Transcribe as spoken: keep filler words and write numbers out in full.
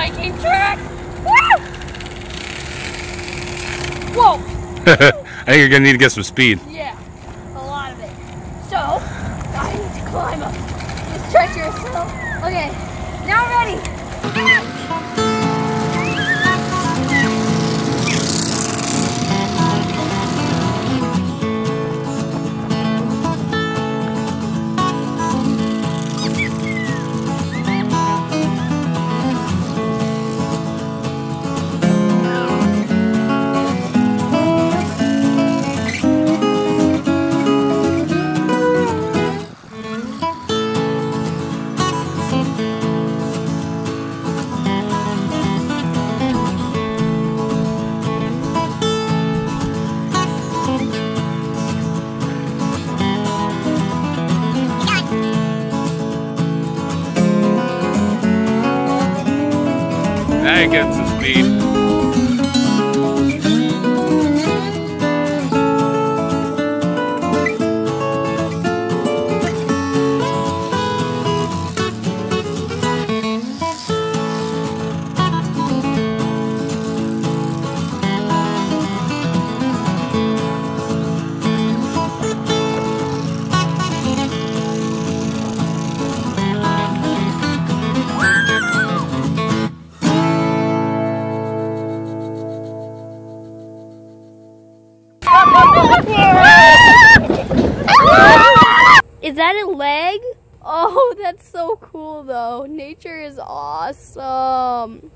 hiking track. Woo! Whoa! I think you're gonna need to get some speed. Yeah, a lot of it. So, I need to climb up this treacherous hill. Okay, now I'm ready. Now you get some speed. Is that a leg? Oh, that's so cool though. Nature is awesome.